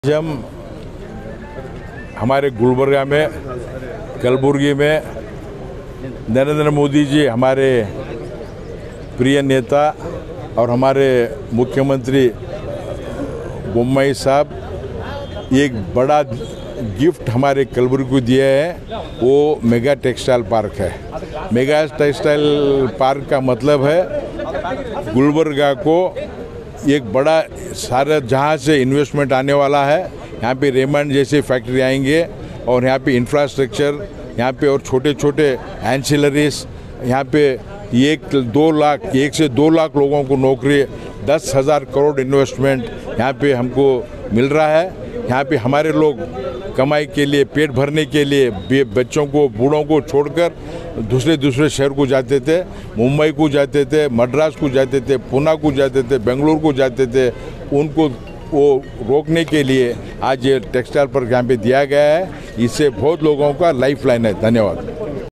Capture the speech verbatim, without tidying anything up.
हम हमारे गुलबर्गा में, कलबुर्गी में नरेंद्र मोदी जी हमारे प्रिय नेता और हमारे मुख्यमंत्री बोम्मई साहब एक बड़ा गिफ्ट हमारे कलबुर्गी को दिया है। वो मेगा टेक्सटाइल पार्क है। मेगा टेक्सटाइल पार्क का मतलब है गुलबर्गा को एक बड़ा सारा जहाँ से इन्वेस्टमेंट आने वाला है। यहाँ पे रेमंड जैसे फैक्ट्री आएंगे और यहाँ पे इंफ्रास्ट्रक्चर, यहाँ पे और छोटे छोटे एंसिलरीज, यहाँ पे एक दो लाख एक से दो लाख लोगों को नौकरी, दस हज़ार करोड़ इन्वेस्टमेंट यहाँ पे हमको मिल रहा है। यहाँ पे हमारे लोग कमाई के लिए, पेट भरने के लिए बच्चों को, बूढ़ों को छोड़कर दूसरे दूसरे शहर को जाते थे। मुंबई को जाते थे, मद्रास को जाते थे, पुणे को जाते थे, बेंगलुरु को जाते थे। उनको वो रोकने के लिए आज ये टेक्सटाइल पार्क यहाँ पे दिया गया है। इससे बहुत लोगों का लाइफ लाइन है। धन्यवाद।